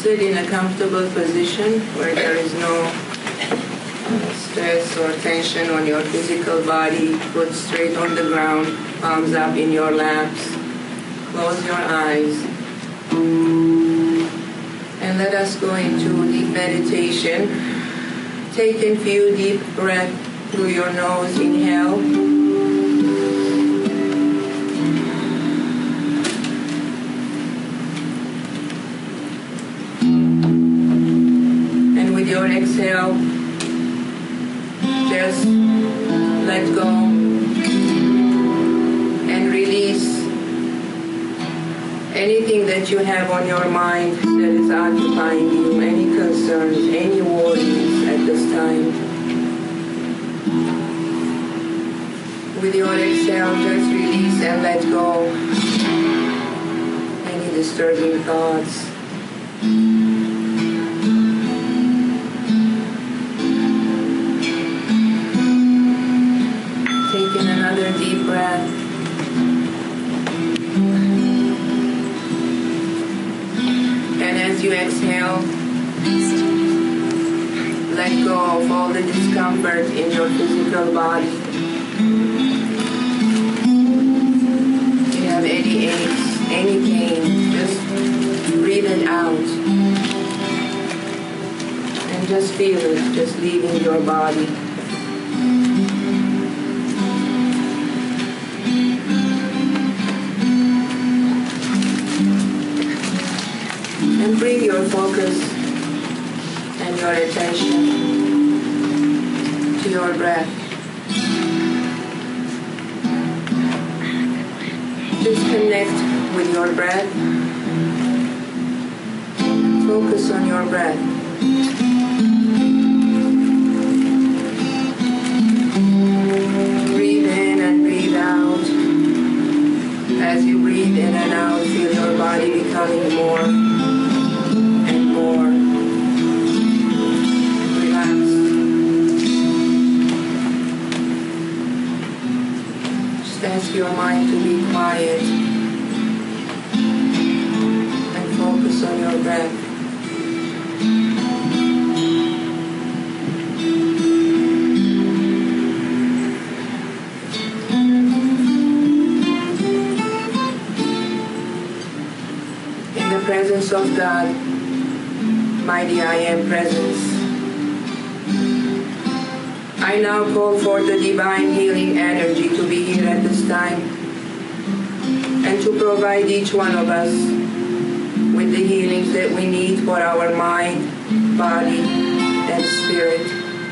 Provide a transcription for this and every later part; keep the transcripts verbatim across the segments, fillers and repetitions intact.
Sit in a comfortable position where there is no stress or tension on your physical body. Foot straight on the ground, palms up in your laps. Close your eyes. And let us go into deep meditation. Take a few deep breaths through your nose. Inhale. And with your exhale, just let go and release anything that you have on your mind that is occupying you, any concerns, any worries at this time. With your exhale, just release and let go any disturbing thoughts. Taking another deep breath. And as you exhale, let go of all the discomfort in your physical body. If you have any aches, any pain, just breathe it out. And just feel it, just leaving your body. And bring your focus and your attention to your breath. Just connect with your breath. Focus on your breath. Breathe in and breathe out. As you breathe in and out, feel your body becoming more more relaxed. Just ask your mind to be quiet and focus on your breath. In the presence of God, mighty I Am presence, I now call for the divine healing energy to be here at this time and to provide each one of us with the healings that we need for our mind, body, and spirit.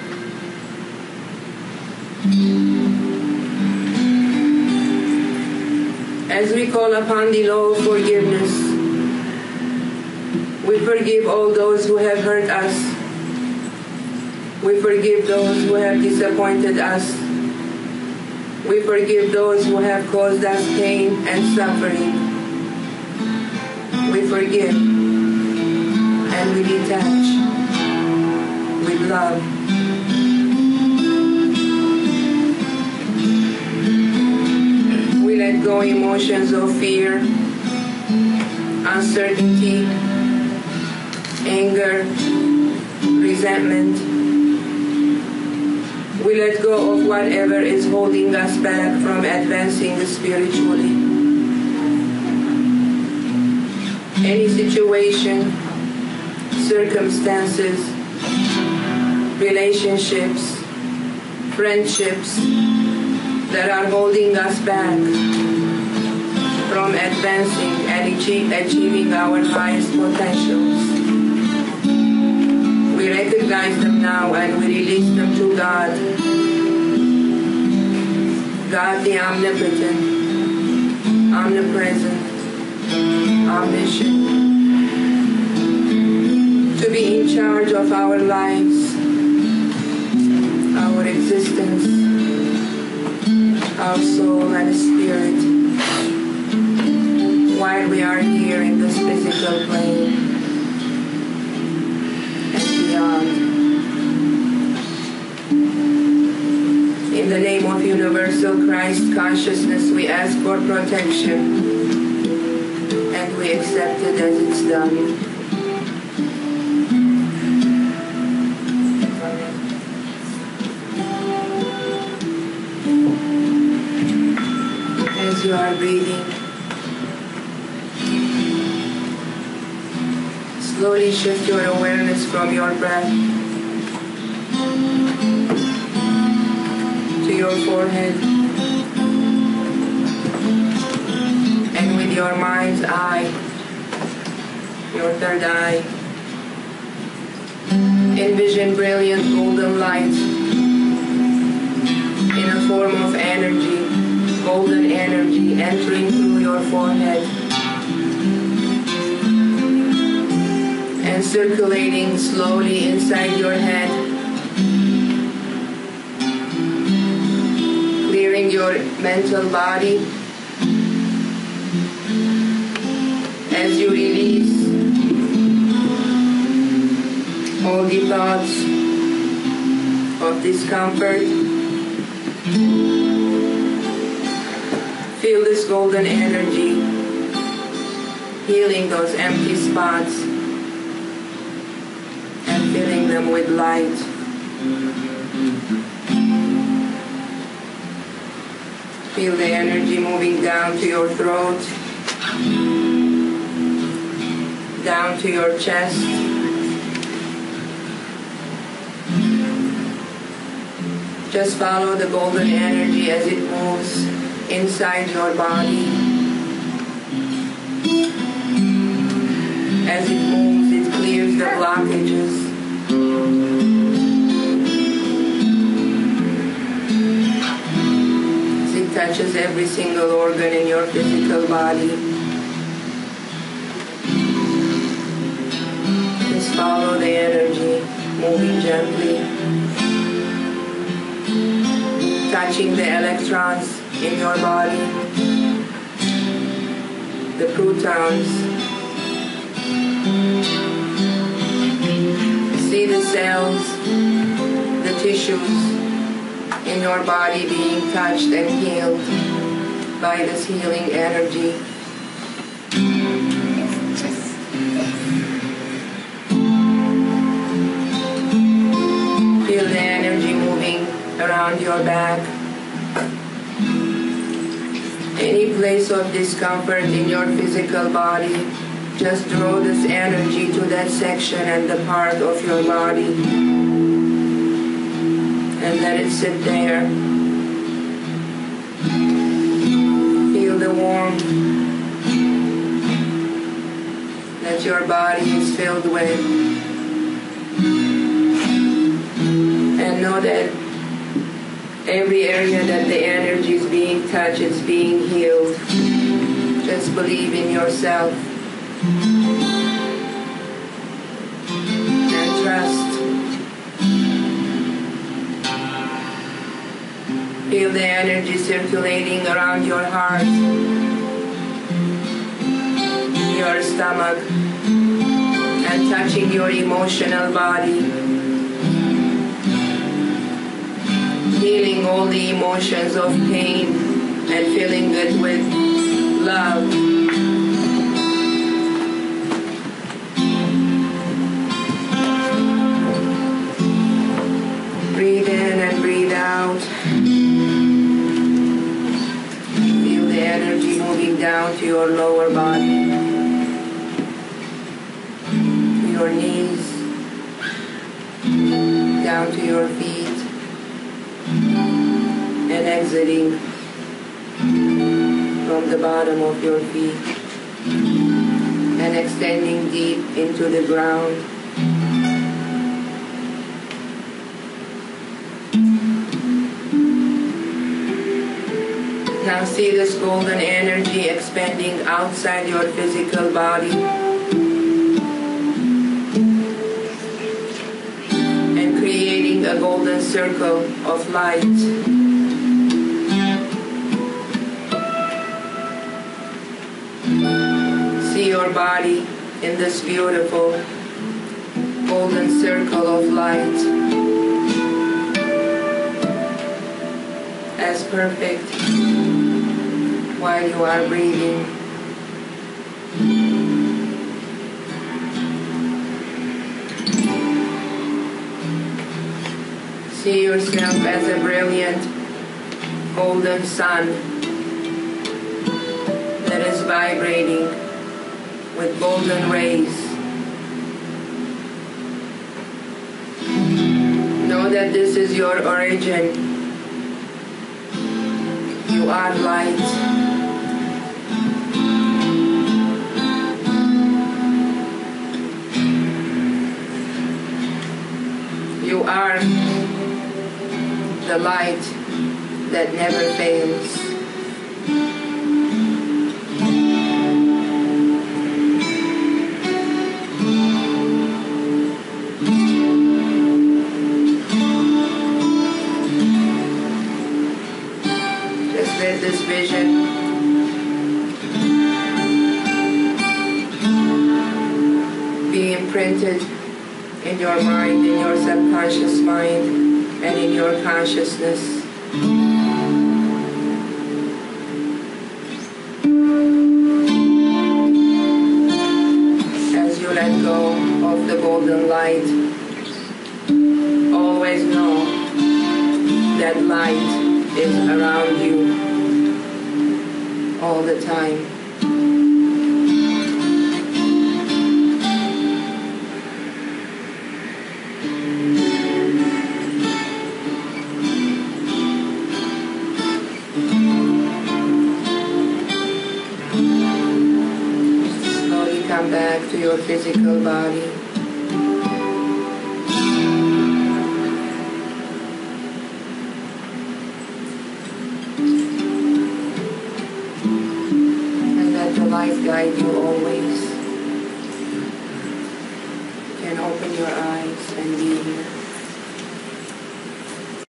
As we call upon the law of forgiveness, we forgive all those who have hurt us. We forgive those who have disappointed us. We forgive those who have caused us pain and suffering. We forgive and we detach with love. We let go emotions of fear, uncertainty, anger, resentment. We let go of whatever is holding us back from advancing spiritually. Any situation, circumstances, relationships, friendships that are holding us back from advancing and achieving our highest potentials. We recognize them now and we release them to God. God the omnipotent, omnipresent, omniscient, to be in charge of our lives, our existence, our soul and spirit, while we are here in this physical plane and beyond. In the name of Universal Christ Consciousness, we ask for protection, and we accept it as it's done. Slowly shift your awareness from your breath to your forehead, and with your mind's eye, your third eye, envision brilliant golden light in a form of energy, golden energy entering through your forehead and circulating slowly inside your head, clearing your mental body as you release all the thoughts of discomfort. Feel this golden energy healing those empty spots and filling them with light. Feel the energy moving down to your throat, down to your chest, just follow the golden energy as it moves inside your body. As it moves, it clears the blockages. As it touches every single organ in your physical body. Just follow the energy, moving gently, touching the electrons in your body, the protons. See the cells, the tissues in your body being touched and healed by this healing energy. Feel the energy moving around your back. Any place of discomfort in your physical body, just draw this energy to that section and the part of your body and let it sit there. Feel the warmth that your body is filled with, and know that every area that the energy is being touched is being healed. Just believe in yourself and trust. Feel the energy circulating around your heart, your stomach, and touching your emotional body. Healing all the emotions of pain and filling it with love. Breathe in and breathe out. Feel the energy moving down to your lower body, to your knees, down to your feet, and exiting from the bottom of your feet and extending deep into the ground. Now see this golden energy expanding outside your physical body and creating a golden circle of light. See your body in this beautiful golden circle of light, as perfect while you are breathing. See yourself as a brilliant golden sun that is vibrating with golden rays that this is your origin. You are light. You are the light that never fails. Just let this vision be imprinted in your mind, in your subconscious mind, and in your consciousness. As you let go of the golden light, always know that light is around you all the time. Come back to your physical body. And let the light guide you always. You can open your eyes and